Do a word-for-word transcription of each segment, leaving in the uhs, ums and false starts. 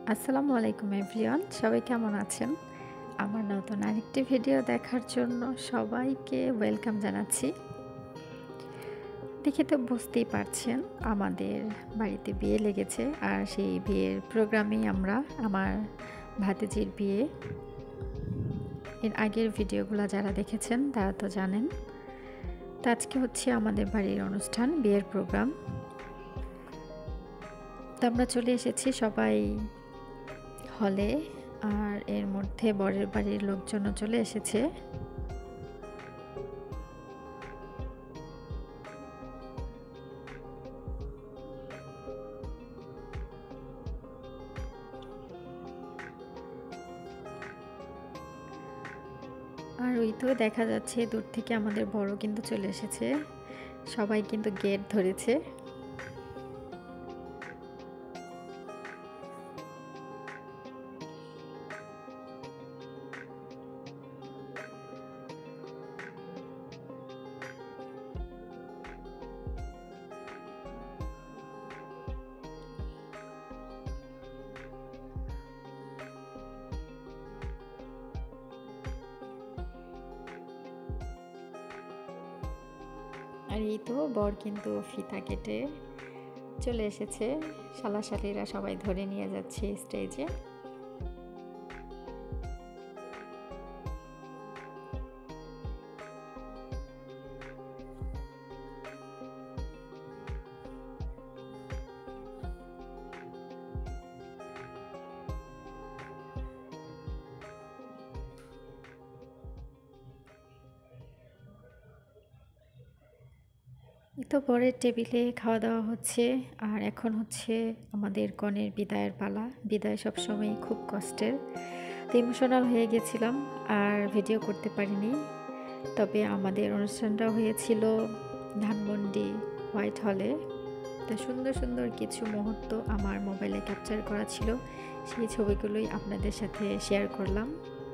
আসসালামু আলাইকুম এভরিওয়ান, সবাই কেমন আছেন? আমার নতুন আরেকটি ভিডিও দেখার জন্য সবাইকে ওয়েলকাম জানাচ্ছি। দেখে তো বুঝতেই পারছেন আমাদের বাড়িতে বিয়ে লেগেছে, আর সেই বিয়ের প্রোগ্রামেই আমরা আমার ভাতিজির বিয়ে। এর আগের ভিডিওগুলো যারা দেখেছেন তারা তো জানেন। তো আজকে হচ্ছে আমাদের বাড়ির অনুষ্ঠান, বিয়ের প্রোগ্রাম। তো আমরা চলে এসেছি সবাই হলে, আর এর মধ্যে বরের বাড়ির লোকজনও চলে এসেছে। আর ওই তো দেখা যাচ্ছে দূর থেকে আমাদের বড় কিন্তু চলে এসেছে, সবাই কিন্তু গেট ধরেছে। আর এই তো বর কিন্তু ফিতা কেটে চলে এসেছে, শালাশালিরা সবাই ধরে নিয়ে যাচ্ছে স্টেজে। তো পরের টেবিলে খাওয়া দাওয়া হচ্ছে, আর এখন হচ্ছে আমাদের কনের বিদায়ের পালা। বিদায় সবসময়ই খুব কষ্টের, তো ইমোশনাল হয়ে গেছিলাম আর ভিডিও করতে পারিনি। তবে আমাদের অনুষ্ঠানটা হয়েছিল ধানমন্ডি হোয়াইট হলে। তো সুন্দর সুন্দর কিছু মুহূর্ত আমার মোবাইলে ক্যাপচার করা ছিল, সেই ছবিগুলোই আপনাদের সাথে শেয়ার করলাম।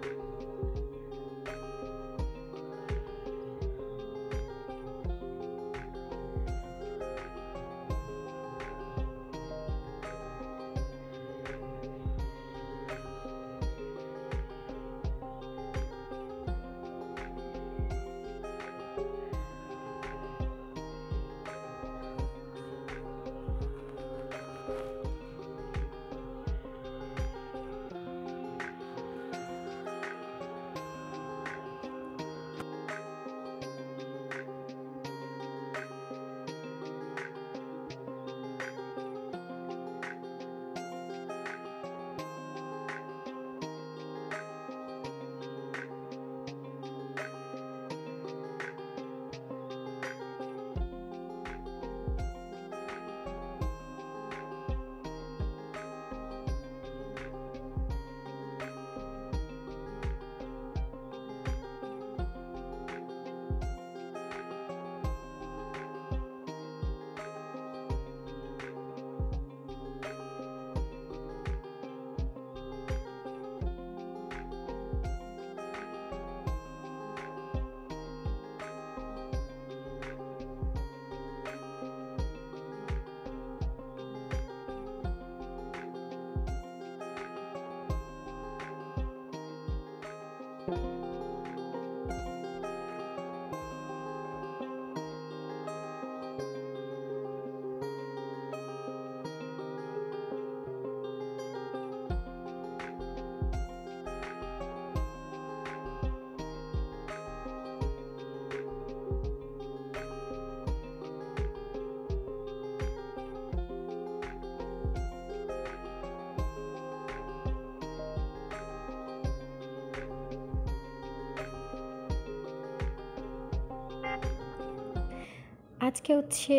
আজকে হচ্ছে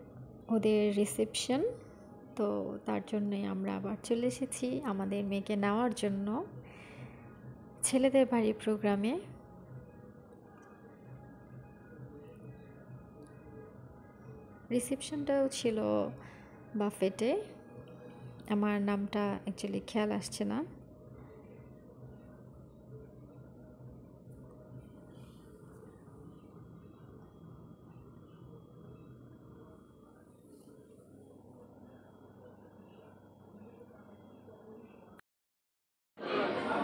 ওদের রিসেপশন, তো তার জন্যই আমরা আবার চলে এসেছি আমাদের মেয়েকে নেওয়ার জন্য ছেলেদের বাড়ির প্রোগ্রামে। রিসেপশনটাও ছিল বাফেটে, আমার নামটা অ্যাকচুয়ালি খেয়াল আসছে না।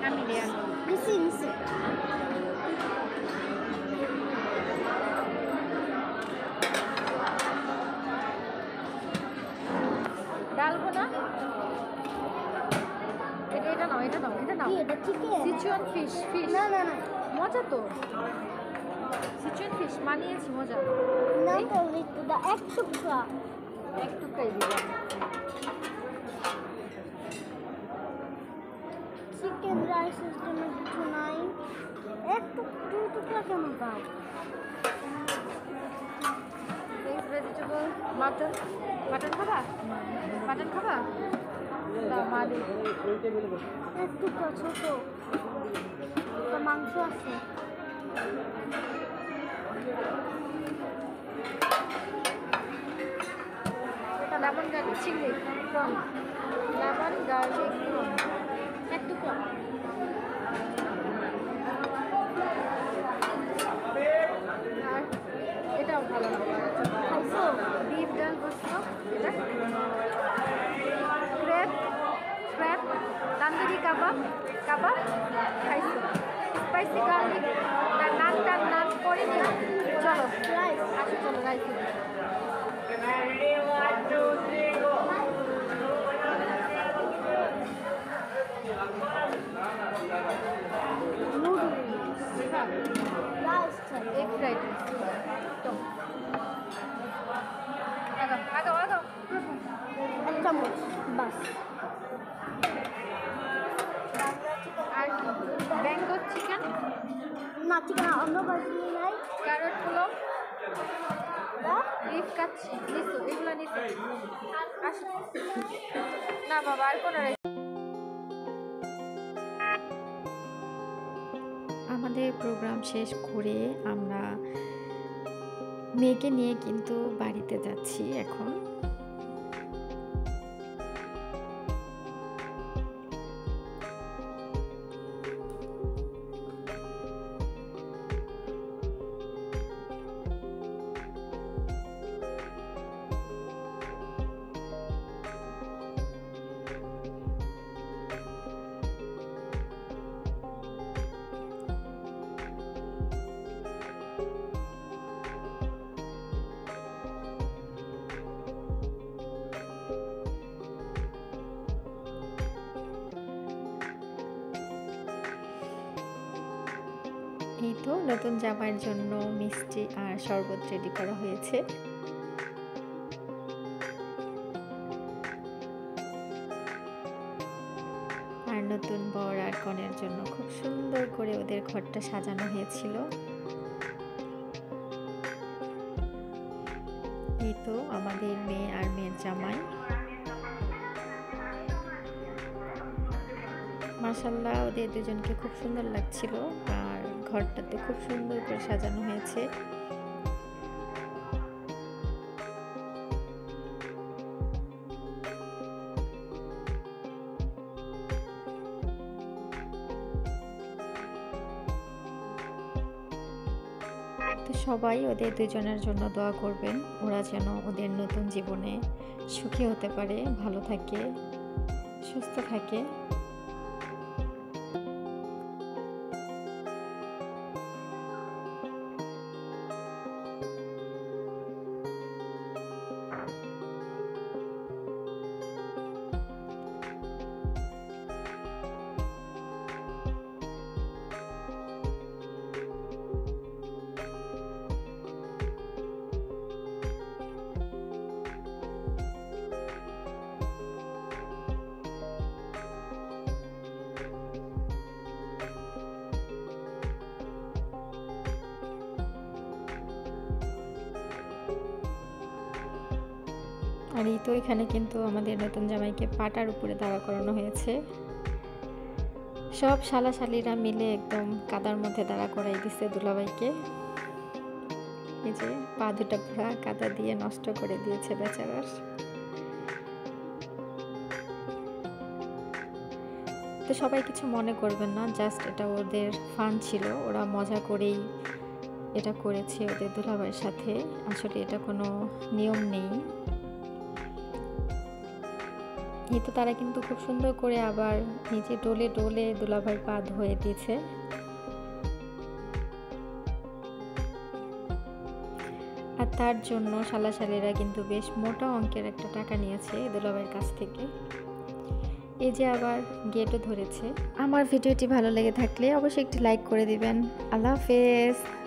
আমি রে নিচে নিচে ডালবো না এটা এটা নাও এটা নাও এটা নাও এটা ঠিক আছে সিচুয়ান ফিশ ফিশ না না না মজা তো সিচুয়ান ফিশ মানিয়েছি মজা না তো এটা এক টুকরা এক টুকরাই দিলাম চিকেন রাইস সিস্টেমে কিছু নাই এক টুকরো টুকরা কেমন পাও ভেজিটেবল মাটন মাটন খাবা মাটন খাবা দাও মা দিই এক টুকরা ছোট একটা মাংস আছে এটা লেমন গার্লিক চিংড়ি প্রন লেমন গার্লিক প্রন এক টুকরা আর এটাও ভালো খাইছো বিফ ডাল বসতো এটা crepe crepe tandoori kebab kebab খাইছো স্পাইসি গার্লিক নান টান নান করে নিও চলো রাইস আসো চলো rice noodles rice egg fried তো আগাও আগাও আগাও এক চামচ বাস আর ব্যাঙ্গো চিকেন না চিকেন অন্য বাজি নাই ক্যারট পোলাও বিফ কাচ্ছি নিসো এগুলো নিসো আসো না বাবা আর কোনো আমাদের প্রোগ্রাম শেষ করে আমরা মেয়েকে নিয়ে কিন্তু বাড়িতে যাচ্ছি এখন এই তো নতুন জামাইয়ের জন্য মিষ্টি আর শরবত রেডি করা হয়েছে আর নতুন বর আর কনের জন্য খুব সুন্দর করে ওদের ঘরটা সাজানো হয়েছিল এই তো আমাদের মেয়ে আর মেয়ের জামাই মাশাআল্লাহ ওদের দুজনকে খুব সুন্দর লাগছিল আর ঘরটাতে খুব সুন্দর করে সাজানো হয়েছে তো সবাই ওদের দুজনের জন্য দোয়া করবেন ওরা যেন ওদের নতুন জীবনে সুখী হতে পারে ভালো থাকে সুস্থ থাকে আর এই তো এখানে কিন্তু আমাদের নতুন জামাইকে পাটার উপরে দাঁড়া করানো হয়েছে সব শালাশালিরা মিলে একদম কাদার মধ্যে দাঁড়া করাই দিছে দুলাভাইকে এই যে পা দুটা পুরা কাদা দিয়ে নষ্ট করে দিয়েছে বেচারার তো সবাই কিছু মনে করবেন না জাস্ট এটা ওদের ফান ছিল ওরা মজা করেই এটা করেছে ওদের দুলাভাইয়ের সাথে আসলে এটা কোনো নিয়ম নেই এই তো তারা কিন্তু খুব সুন্দর করে আবার এই যে ডোলে ডোলে দুলাভাইয়ের পা ধুয়ে দিয়েছে। আর তার জন্য শালাশালিরা কিন্তু বেশ মোটা অঙ্কের একটা টাকা নিয়েছে দুলাভাইয়ের কাছ থেকে। এই যে আবার গেটও ধরেছে। আমার ভিডিওটি ভালো লেগে থাকলে অবশ্যই একটি লাইক করে দিবেন। আল্লাহ হাফেজ।